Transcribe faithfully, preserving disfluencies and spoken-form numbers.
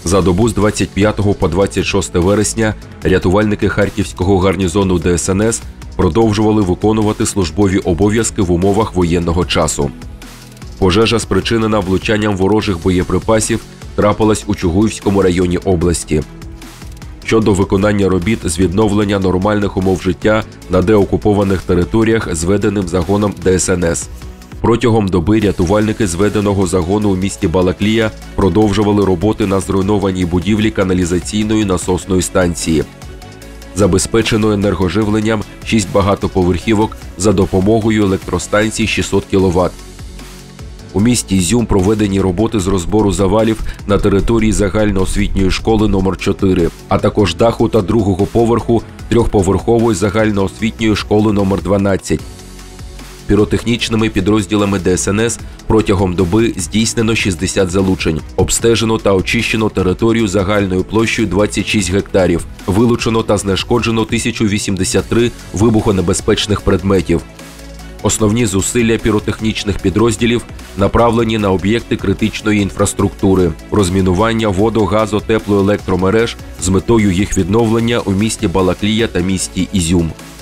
За добу з двадцять п'ятого по двадцять шосте вересня рятувальники Харківського гарнізону Де Ес Ен Ес продовжували виконувати службові обов'язки в умовах воєнного часу. Пожежа, спричинена влучанням ворожих боєприпасів, трапилась у Чугуївському районі області. Щодо виконання робіт з відновлення нормальних умов життя на деокупованих територіях зведеним загоном Де Ес Ен Ес. Протягом доби рятувальники зведеного загону у місті Балаклія продовжували роботи на зруйнованій будівлі каналізаційної насосної станції. Забезпечено енергоживленням шість багатоповерхівок за допомогою електростанцій шістсот кіловат. У місті Ізюм проведені роботи з розбору завалів на території загальноосвітньої школи номер чотири, а також даху та другого поверху трьохповерхової загальноосвітньої школи номер дванадцять. Піротехнічними підрозділами Де Ес Ен Ес протягом доби здійснено шістдесят залучень, обстежено та очищено територію загальною площею двадцять шість гектарів, вилучено та знешкоджено тисячу вісімдесят три вибухонебезпечних предметів. Основні зусилля піротехнічних підрозділів направлені на об'єкти критичної інфраструктури, розмінування водо-, газо-, тепло-, електромереж з метою їх відновлення у місті Балаклія та місті Ізюм.